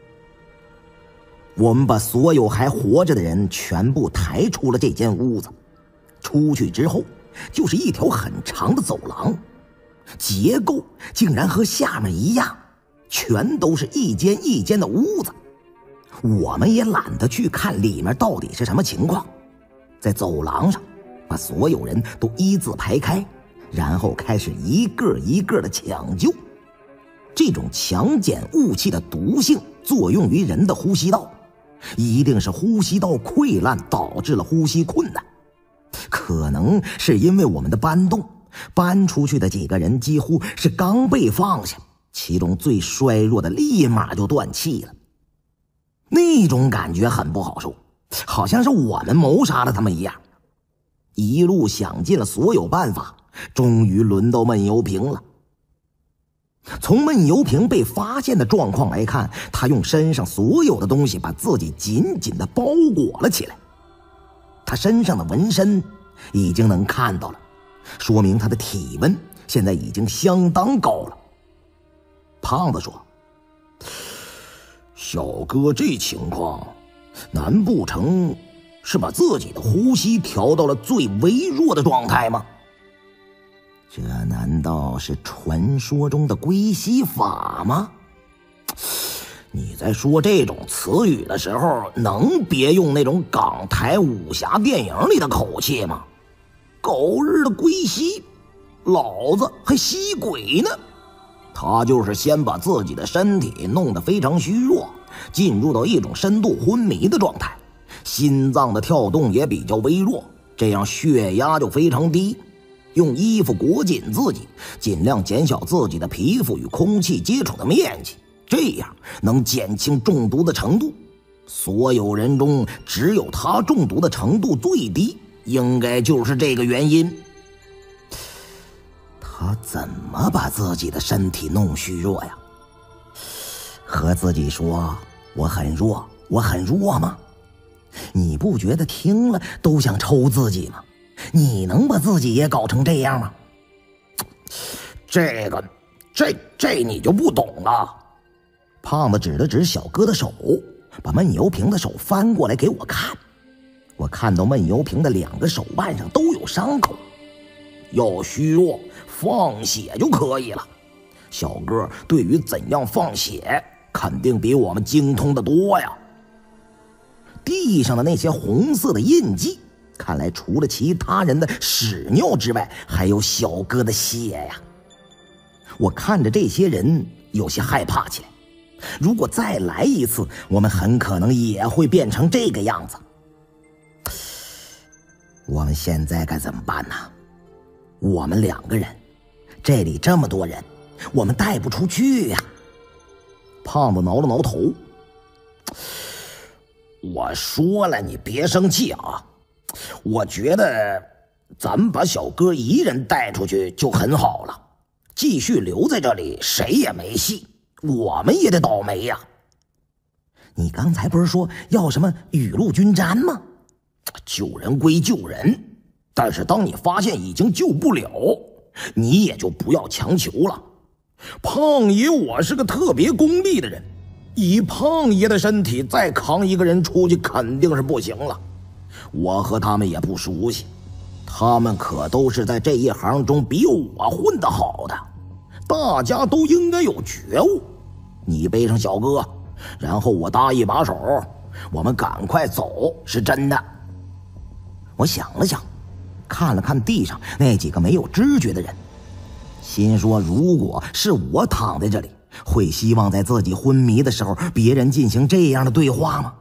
我们把所有还活着的人全部抬出了这间屋子，出去之后就是一条很长的走廊，结构竟然和下面一样，全都是一间一间的屋子。我们也懒得去看里面到底是什么情况，在走廊上把所有人都依次排开，然后开始一个一个的抢救。这种强碱雾气的毒性作用于人的呼吸道，一定是呼吸道溃烂导致了呼吸困难。可能是因为我们的搬动，搬出去的几个人几乎是刚被放下，其中最衰弱的立马就断气了。那种感觉很不好受，好像是我们谋杀了他们一样， 一路想尽了所有办法，终于轮到闷油瓶了。从闷油瓶被发现的状况来看，他用身上所有的东西把自己紧紧地包裹了起来。他身上的纹身已经能看到了，说明他的体温现在已经相当高了。胖子说：“ 小哥这情况，难不成是把自己的呼吸调到了最微弱的状态吗？ 这难道是传说中的归西法吗？ 你在说这种词语的时候，能别用那种港台武侠电影里的口气吗？狗日的归西，老子还吸鬼呢！他就是先把自己的身体弄得非常虚弱，进入到一种深度昏迷的状态，心脏的跳动也比较微弱，这样血压就非常低。用衣服裹紧自己，尽量减小自己的皮肤与空气接触的面积，这样能减轻中毒的程度。所有人中只有他中毒的程度最低，应该就是这个原因。 他怎么把自己的身体弄虚弱呀？和自己说我很弱，我很弱吗？你不觉得听了都想抽自己吗？你能把自己也搞成这样吗？ 这你就不懂了。 胖子指了指小哥的手，把闷油瓶的手翻过来给我看。我看到闷油瓶的2个手腕上都有伤口。 要虚弱放血就可以了。小哥对于怎样放血肯定比我们精通的多呀。 地上的那些红色的印记，看来除了其他人的屎尿之外，还有小哥的血呀。我看着这些人有些害怕起来。如果再来一次，我们很可能也会变成这个样子。我们现在该怎么办呢？我们2个人，这里这么多人，我们带不出去呀。 胖子挠了挠头。我说了，你别生气啊。我觉得咱们把小哥一人带出去就很好了，继续留在这里谁也没戏，我们也得倒霉呀。 你刚才不是说要什么雨露均沾吗？ 救人归救人，但是当你发现已经救不了，你也就不要强求了。胖爷我是个特别功利的人，以胖爷的身体再扛一个人出去肯定是不行了。我和他们也不熟悉，他们可都是在这一行中比我混得好的，大家都应该有觉悟。你背上小哥，然后我搭一把手，我们赶快走，是真的。 我想了想，看了看地上那几个没有知觉的人，心说如果是我躺在这里，会希望在自己昏迷的时候别人进行这样的对话吗？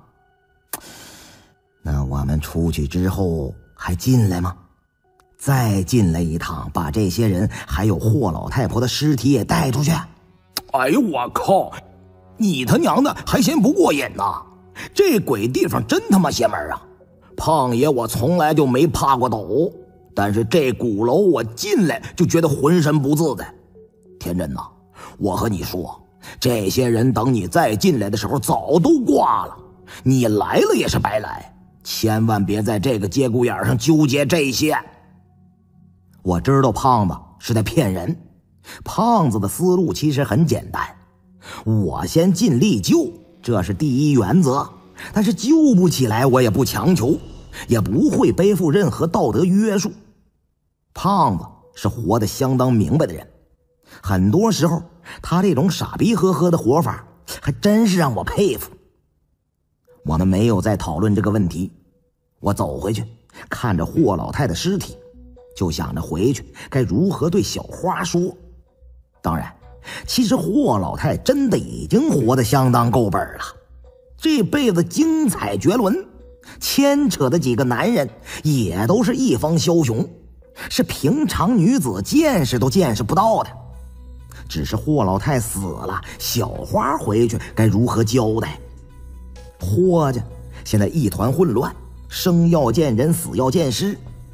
那我们出去之后还进来吗？再进来一趟，把这些人还有霍老太婆的尸体也带出去？ 哎呦我靠，你他娘的还嫌不过瘾呐？这鬼地方真他妈邪门啊！胖爷我从来就没怕过抖，但是这鼓楼我进来就觉得浑身不自在。天真呐，我和你说，这些人等你再进来的时候早都挂了，你来了也是白来，千万别在这个节骨眼上纠结这些。 我知道胖子是在骗人，胖子的思路其实很简单，我先尽力救，这是第一原则，但是救不起来我也不强求，也不会背负任何道德约束。胖子是活得相当明白的人，很多时候他这种傻逼呵呵的活法还真是让我佩服。我们没有再讨论这个问题，我走回去看着霍老太的尸体，就想着回去该如何对小花说。当然，其实霍老太真的已经活得相当够本了，这辈子精彩绝伦，牵扯的几个男人也都是一方枭雄，是平常女子见识都见识不到的。只是霍老太死了，小花回去该如何交代？霍家现在一团混乱，生要见人，死要见尸。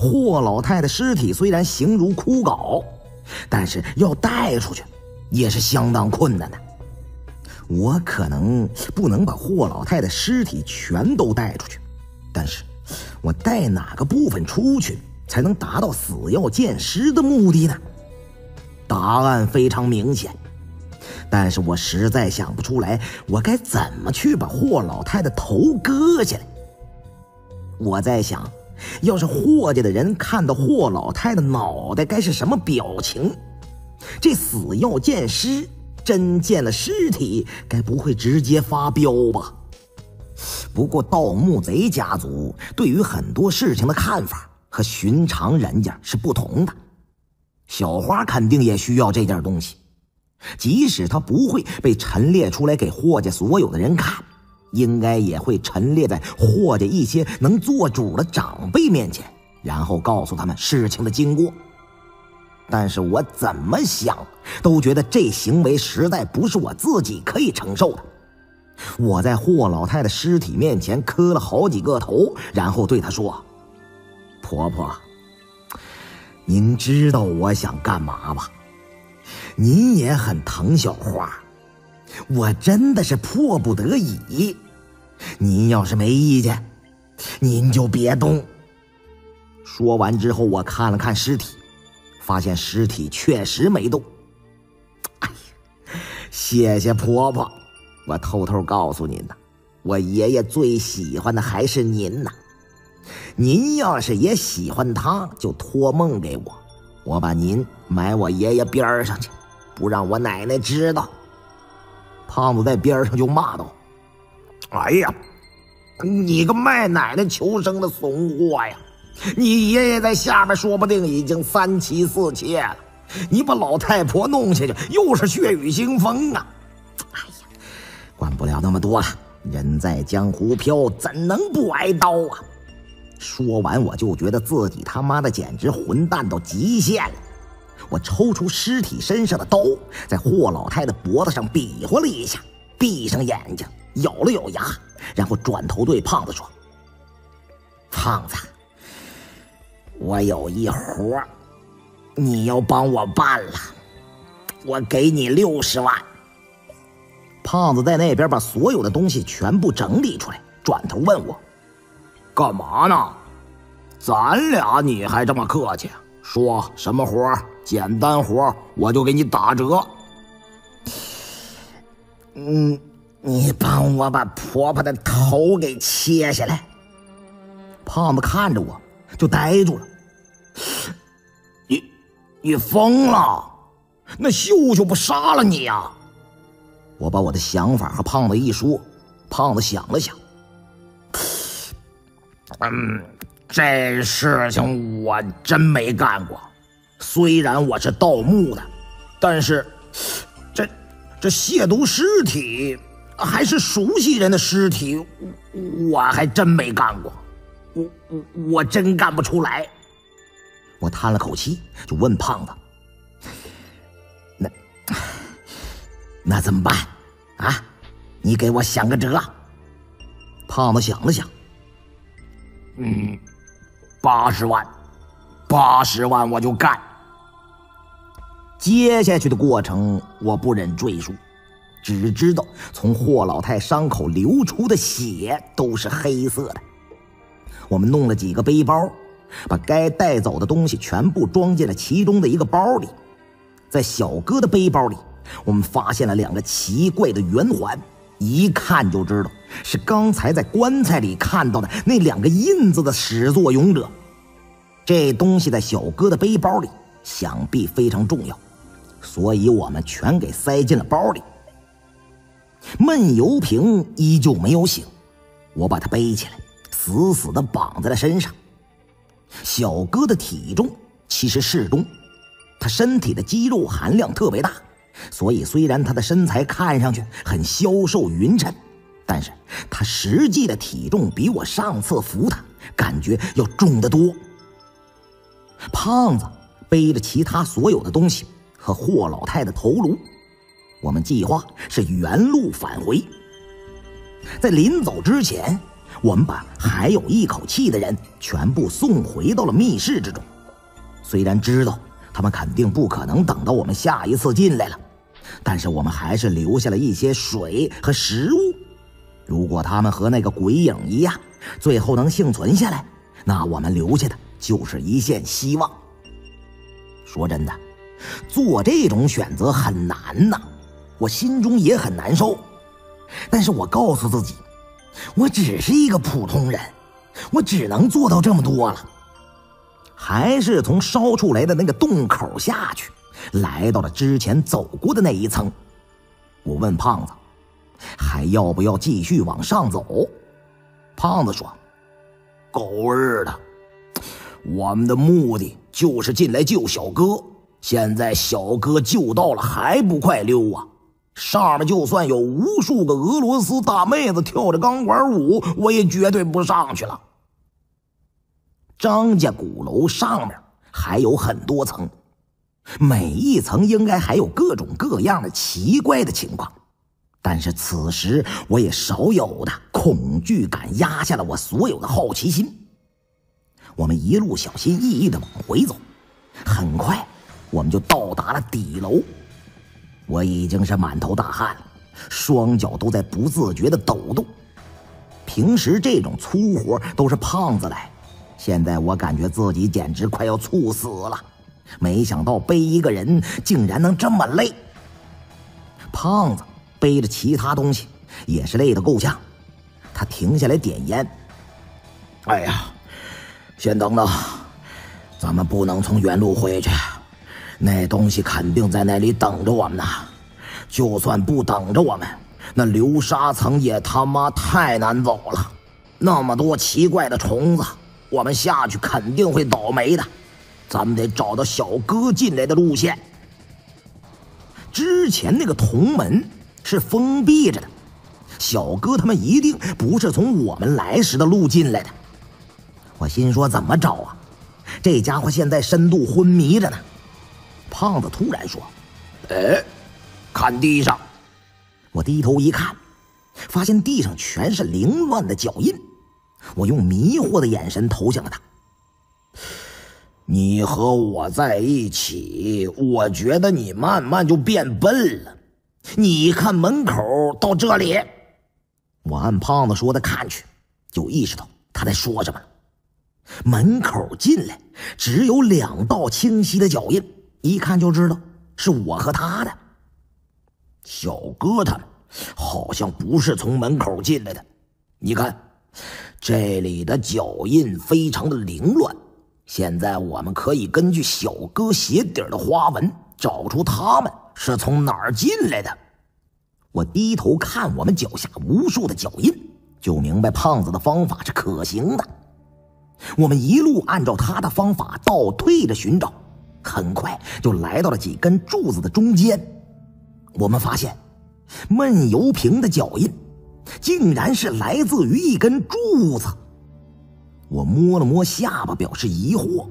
霍老太的尸体虽然形如枯槁，但是要带出去也是相当困难的。我可能不能把霍老太的尸体全都带出去，但是我带哪个部分出去才能达到死要见尸的目的呢？答案非常明显，但是我实在想不出来我该怎么去把霍老太的头割下来。我在想，要是霍家的人看到霍老太的脑袋该是什么表情？这死要见尸，真见了尸体该不会直接发飙吧？不过盗墓贼家族对于很多事情的看法和寻常人家是不同的。小花肯定也需要这件东西，即使他不会被陈列出来给霍家所有的人看，应该也会陈列在霍家一些能做主的长辈面前，然后告诉他们事情的经过。但是我怎么想都觉得这行为实在不是我自己可以承受的。我在霍老太的尸体面前磕了好几个头，然后对她说：“婆婆，您知道我想干嘛吧？您也很疼小花，我真的是迫不得已。您要是没意见，您就别动。”说完之后，我看了看尸体，发现尸体确实没动。哎呀，谢谢婆婆，我偷偷告诉您呢，我爷爷最喜欢的还是您呢。您要是也喜欢他，就托梦给我，我把您埋我爷爷边上去，不让我奶奶知道。胖子在边上就骂道：“哎呀，你个卖奶奶求生的怂货呀！你爷爷在下面说不定已经3妻4妾了，你把老太婆弄下去，又是血雨腥风啊！哎呀，管不了那么多了，人在江湖飘，怎能不挨刀啊？”说完，我就觉得自己他妈的简直混蛋到极限了。我抽出尸体身上的刀，在霍老太的脖子上比划了一下，闭上眼睛，咬了咬牙，然后转头对胖子说：“胖子，我有一活，你要帮我办了，我给你60万。”胖子在那边把所有的东西全部整理出来，转头问我：“干嘛呢？咱俩你还这么客气？说什么活？简单活我就给你打折。”你帮我把婆婆的头给切下来。胖子看着我就呆住了。你疯了？那秀秀不杀了你呀？我把我的想法和胖子一说，胖子想了想。这事情我真没干过，虽然我是盗墓的，但是这亵渎尸体还是熟悉人的尸体，我还真没干过，我真干不出来。我叹了口气，就问胖子：“那怎么办啊？你给我想个辙。”胖子想了想，80万我就干。接下去的过程我不忍赘述，只知道从霍老太伤口流出的血都是黑色的。我们弄了几个背包，把该带走的东西全部装进了其中的一个包里。在小哥的背包里，我们发现了2个奇怪的圆环，一看就知道是刚才在棺材里看到的那2个印子的始作俑者。这东西在小哥的背包里想必非常重要，所以我们全给塞进了包里。闷油瓶依旧没有醒，我把他背起来，死死地绑在了身上。小哥的体重其实适中，他身体的肌肉含量特别大，所以虽然他的身材看上去很消瘦匀称，但是他实际的体重比我上次扶他感觉要重得多。胖子背着其他所有的东西和霍老太的头颅，我们计划是原路返回。在临走之前， 我们把还有一口气的人全部送回到了密室之中。虽然知道他们肯定不可能等到我们下一次进来了，但是我们还是留下了一些水和食物。如果他们和那个鬼影一样，最后能幸存下来，那我们留下的就是一线希望。说真的，做这种选择很难呐，我心中也很难受。但是我告诉自己，我只是一个普通人，我只能做到这么多了。还是从烧出来的那个洞口下去，来到了之前走过的那一层。我问胖子，还要不要继续往上走？胖子说， 狗日的，我们的目的就是进来救小哥，现在小哥救到了还不快溜啊！上面就算有无数个俄罗斯大妹子跳着钢管舞，我也绝对不上去了。 张家鼓楼上面还有很多层，每一层应该还有各种各样的奇怪的情况，但是此时我也少有的恐惧感压下了我所有的好奇心。我们一路小心翼翼地往回走，很快我们就到达了底楼。我已经是满头大汗了，双脚都在不自觉地抖动。平时这种粗活都是胖子来，现在我感觉自己简直快要猝死了，没想到背一个人竟然能这么累。胖子背着其他东西也是累得够呛，他停下来点烟。 哎呀，先等等，咱们不能从原路回去，那东西肯定在那里等着我们呢。就算不等着我们，那流沙层也他妈太难走了，那么多奇怪的虫子，我们下去肯定会倒霉的。咱们得找到小哥进来的路线。 之前那个铜门是封闭着的，小哥他们一定不是从我们来时的路进来的。我心说怎么找啊？这家伙现在深度昏迷着呢。胖子突然说：“ 哎，看地上。” 我低头一看，发现地上全是凌乱的脚印。我用迷惑的眼神投向了他。 你和我在一起，我觉得你慢慢就变笨了。你看门口到这里。 我按胖子说的看去，就意识到他在说什么了。门口进来只有2道清晰的脚印，一看就知道是我和他的。 小哥他们好像不是从门口进来的，你看这里的脚印非常的凌乱。现在我们可以根据小哥鞋底的花纹找出他们是从哪儿进来的。 我低头看我们脚下无数的脚印，就明白胖子的方法是可行的。我们一路按照他的方法倒退着寻找，很快就来到了几根柱子的中间。我们发现闷油瓶的脚印竟然是来自于一根柱子。我摸了摸下巴，表示疑惑。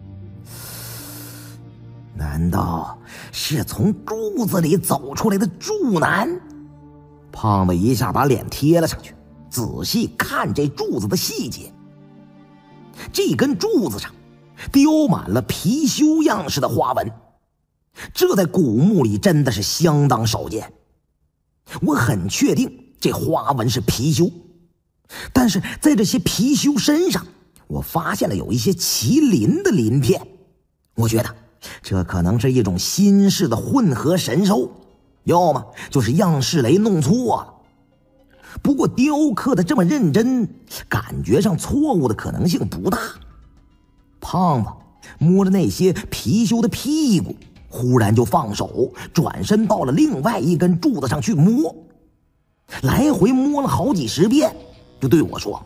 难道是从柱子里走出来的柱男？胖子一下把脸贴了上去，仔细看这柱子的细节。这根柱子上雕满了貔貅样式的花纹，这在古墓里真的是相当少见。我很确定这花纹是貔貅，但是在这些貔貅身上，我发现了有一些麒麟的鳞片。我觉得这可能是一种新式的混合神兽，要么就是样式雷弄错了。不过雕刻的这么认真，感觉上错误的可能性不大。胖子摸着那些貔貅的屁股，忽然就放手，转身到了另外一根柱子上去摸，来回摸了好几十遍，就对我说：“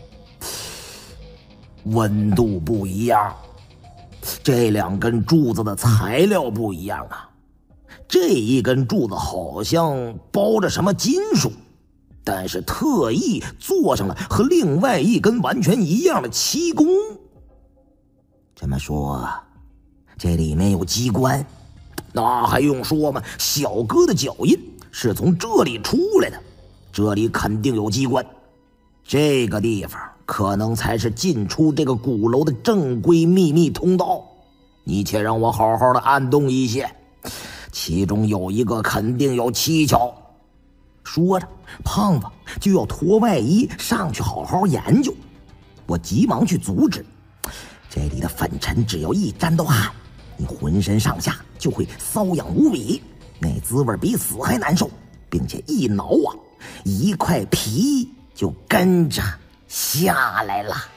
温度不一样，这2根柱子的材料不一样啊。这一根柱子好像包着什么金属，但是特意做上了和另外一根完全一样的漆工。 这么说，这里面有机关？ 那还用说吗？小哥的脚印是从这里出来的，这里肯定有机关。 这个地方可能才是进出这个鼓楼的正规秘密通道，你且让我好好的按动一些，其中有一个肯定有蹊跷。说着，胖子就要脱外衣上去好好研究。我急忙去阻止，这里的粉尘只要一沾到汗，你浑身上下就会瘙痒无比，那滋味比死还难受，并且一挠啊，一块皮就跟着下来了。